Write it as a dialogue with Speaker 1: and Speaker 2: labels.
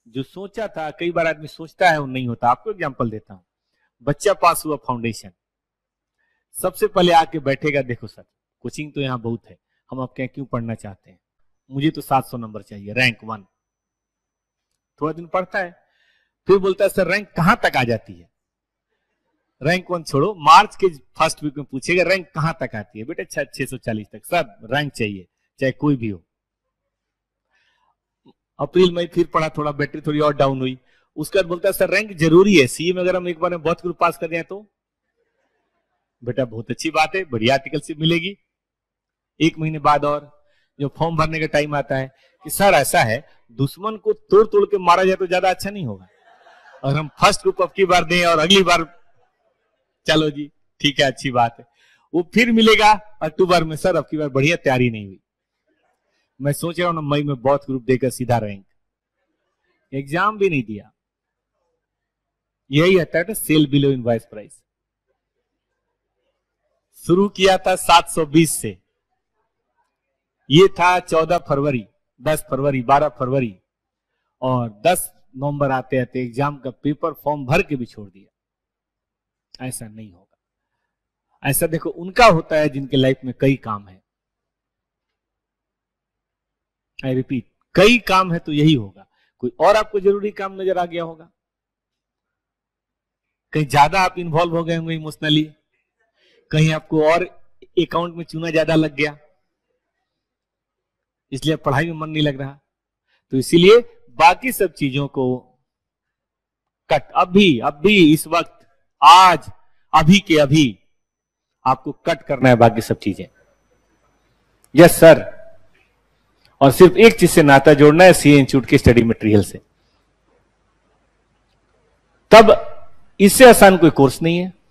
Speaker 1: जो सोचा था, कई बार आदमी सोचता है वो नहीं होता। आपको एग्जांपल देता हूं, बच्चा पास हुआ फाउंडेशन, सबसे पहले आके बैठेगा, देखो सर कोचिंग तो यहाँ बहुत है, हम आपके यहाँ क्यों पढ़ना चाहते हैं, मुझे तो 700 नंबर चाहिए, रैंक 1। थोड़ा दिन पढ़ता है, फिर बोलता है सर रैंक कहां तक आ जाती है। रैंक 1 छोड़ो, मार्च के फर्स्ट वीक में पूछेगा रैंक कहां तक आती है, बेटा 640 तक। सर रैंक चाहिए, चाहे कोई भी हो। अप्रैल मई फिर पढ़ा, थोड़ा बैटरी थोड़ी और डाउन हुई, उसके बाद बोलता है सर रैंक जरूरी है, सीए में अगर हम एक बार में बहुत ग्रुप पास कर जाए तो। बेटा बहुत अच्छी बात है, बढ़िया आर्टिकल से मिलेगी। एक महीने बाद और जो फॉर्म भरने का टाइम आता है कि सर ऐसा है, दुश्मन को तोड़ तोड़ के मारा जाए तो ज्यादा अच्छा नहीं होगा, और हम फर्स्ट ग्रुप अब की बार दें और अगली बार, चलो जी ठीक है अच्छी बात है। वो फिर मिलेगा अक्टूबर में, सर अब की बार बढ़िया तैयारी नहीं हुई, मैं सोच रहा हूं ना मई में बहुत ग्रुप देकर सीधा रैंक, एग्जाम भी नहीं दिया। यही आता है सेल बिलो इनवॉइस प्राइस। शुरू किया था 720 से, ये था 14 फरवरी, 10 फरवरी, 12 फरवरी, और 10 नवंबर आते आते एग्जाम का पेपर फॉर्म भर के भी छोड़ दिया। ऐसा नहीं होगा। ऐसा देखो उनका होता है जिनके लाइफ में कई काम है। आई रिपीट, कई काम है तो यही होगा। कोई और आपको जरूरी काम नजर आ गया होगा, कहीं ज्यादा आप इन्वॉल्व हो गए होंगे इमोशनली, कहीं आपको और अकाउंट में चूना ज्यादा लग गया, इसलिए पढ़ाई में मन नहीं लग रहा। तो इसीलिए बाकी सब चीजों को कट, अभी इस वक्त, आज, अभी के अभी आपको कट करना है बाकी सब चीजें। Yes sir. और सिर्फ एक चीज से नाता जोड़ना है, सीए इंस्टीट्यूट के स्टडी मटेरियल से। तब इससे आसान कोई कोर्स नहीं है।